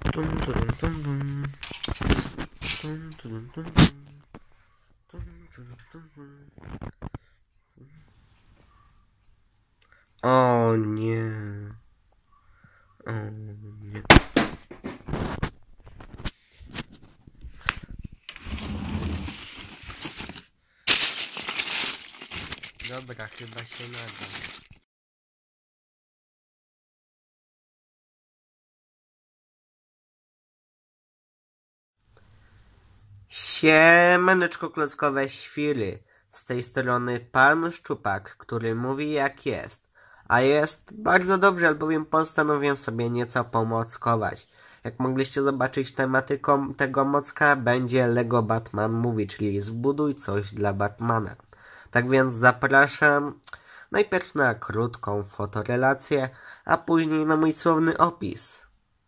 Tum, tudum, tum, tum. Tum, tudum, tum, tum. Tum, tudum, tum, tum. O nie. O nie. Dobra, chyba się nada. Siemaneczko klockowe świry. Z tej strony pan Szczupak, który mówi jak jest. A jest bardzo dobrze, albowiem postanowiłem sobie nieco pomockować. Jak mogliście zobaczyć, tematyką tego mocka będzie Lego Batman Movie, czyli zbuduj coś dla Batmana. Tak więc zapraszam najpierw na krótką fotorelację, a później na mój słowny opis.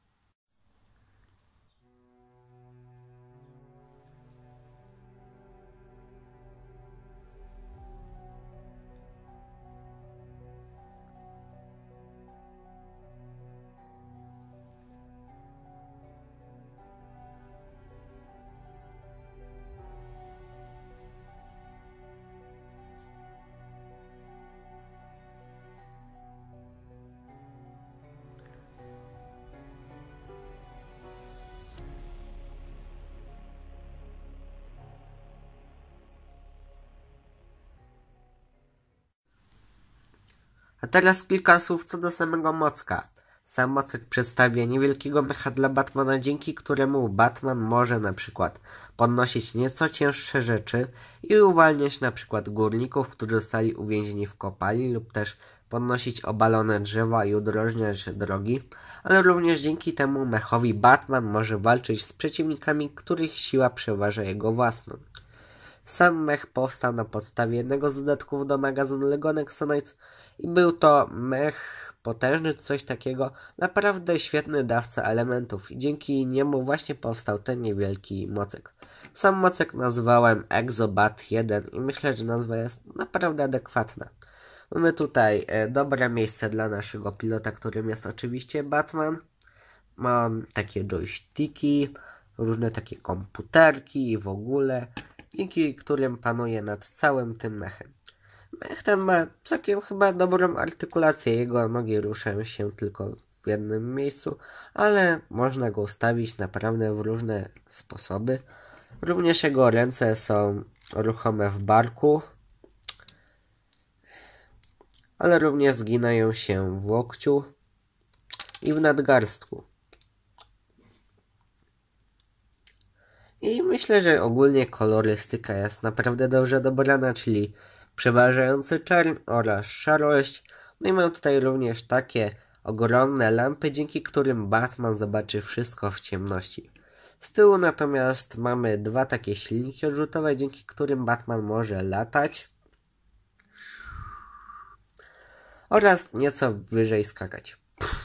A teraz kilka słów co do samego mocka. Sam mocek przedstawia niewielkiego mecha dla Batmana, dzięki któremu Batman może na przykład podnosić nieco cięższe rzeczy i uwalniać na przykład górników, którzy zostali uwięzieni w kopalni, lub też podnosić obalone drzewa i udrożniać drogi, ale również dzięki temu mechowi Batman może walczyć z przeciwnikami, których siła przeważa jego własną. Sam mech powstał na podstawie jednego z dodatków do magazynu LEGO Nexo-Knights i był to mech potężny, coś takiego, naprawdę świetny dawca elementów i dzięki niemu właśnie powstał ten niewielki mocek. Sam mocek nazwałem Exobat 1 i myślę, że nazwa jest naprawdę adekwatna. Mamy tutaj dobre miejsce dla naszego pilota, którym jest oczywiście Batman. Mam takie joysticki, różne takie komputerki i w ogóle, dzięki którym panuje nad całym tym mechem. Mech ten ma całkiem chyba dobrą artykulację, jego nogi ruszają się tylko w jednym miejscu, ale można go ustawić naprawdę w różne sposoby. Również jego ręce są ruchome w barku, ale również zginają się w łokciu i w nadgarstku. I myślę, że ogólnie kolorystyka jest naprawdę dobrze dobrana, czyli przeważający czarn oraz szarość. No i mam tutaj również takie ogromne lampy, dzięki którym Batman zobaczy wszystko w ciemności. Z tyłu natomiast mamy dwa takie silniki odrzutowe, dzięki którym Batman może latać oraz nieco wyżej skakać.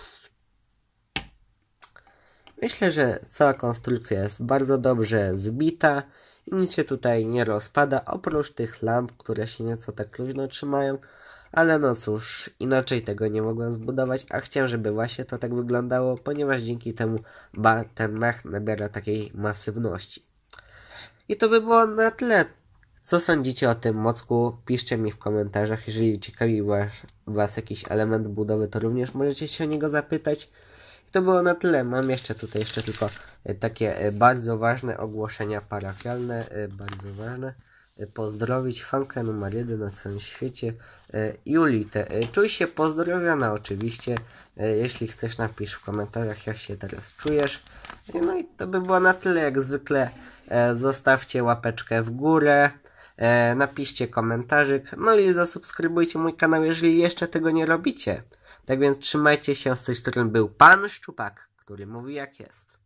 Myślę, że cała konstrukcja jest bardzo dobrze zbita i nic się tutaj nie rozpada, oprócz tych lamp, które się nieco tak luźno trzymają, ale no cóż, inaczej tego nie mogłem zbudować, a chciałem, żeby właśnie to tak wyglądało, ponieważ dzięki temu ten mech nabiera takiej masywności. I to by było na tyle. Co sądzicie o tym mocku? Piszcie mi w komentarzach, jeżeli ciekawi was jakiś element budowy, to również możecie się o niego zapytać. I to było na tyle. Mam jeszcze tutaj tylko takie bardzo ważne ogłoszenia parafialne, bardzo ważne. Pozdrowić fankę numer 1 na całym świecie, Julitę. Czuj się pozdrowiona oczywiście. Jeśli chcesz, napisz w komentarzach, jak się teraz czujesz. No i to by było na tyle, jak zwykle. Zostawcie łapeczkę w górę, napiszcie komentarzyk, no i zasubskrybujcie mój kanał, jeżeli jeszcze tego nie robicie. Tak więc trzymajcie się, z tej strony był pan Szczupak, który mówi jak jest.